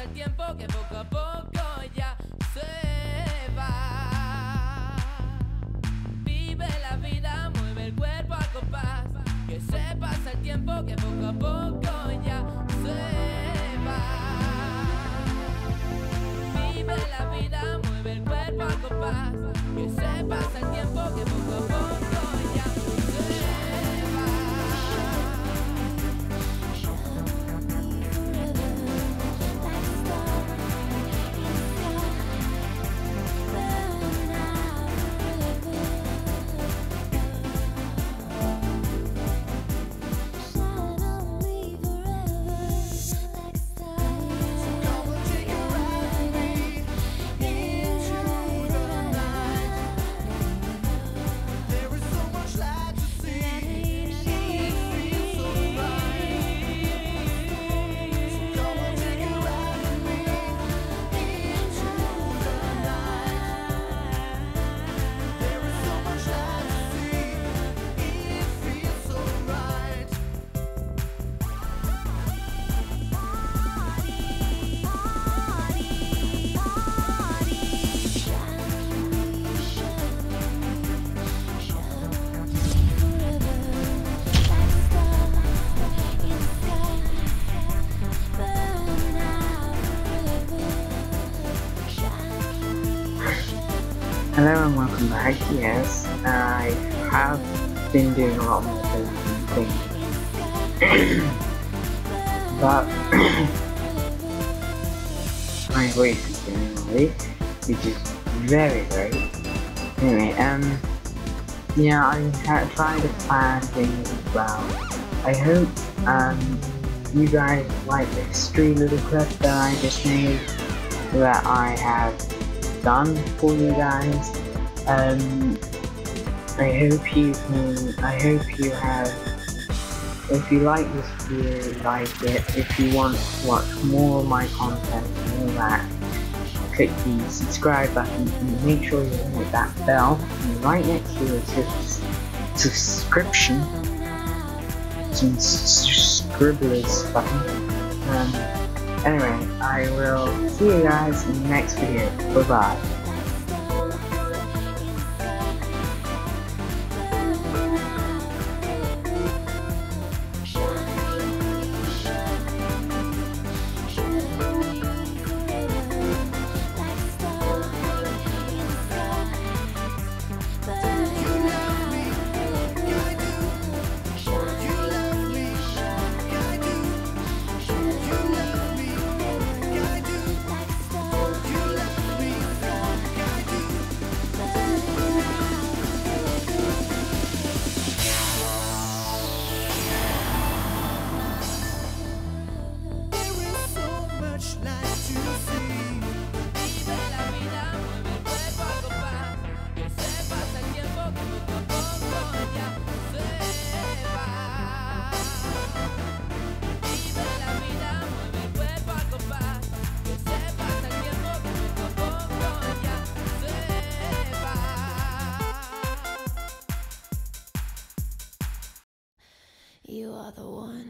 pasa el tiempo, que poco a poco ya se va. Vive la vida, mueve el cuerpo a compás. Que se pasa el tiempo, que poco a poco ya se va. Vive la vida, mueve el cuerpo a compás. Que se pasa el tiempo, que poco a poco ya se va. Hello and welcome back. Yes, I have been doing a lot more things, but my voice is getting away, which is very great. Anyway, yeah, I had tried to plan things as well. I hope you guys like this stream little clip that I just made, that I have done for you guys. If you like this video, like it. If you want to watch more of my content and all that, click the subscribe button and make sure you hit that bell. And right next to it is subscription, some scribblers button. Anyway, I will see you guys in the next video. Bye bye. You are the one.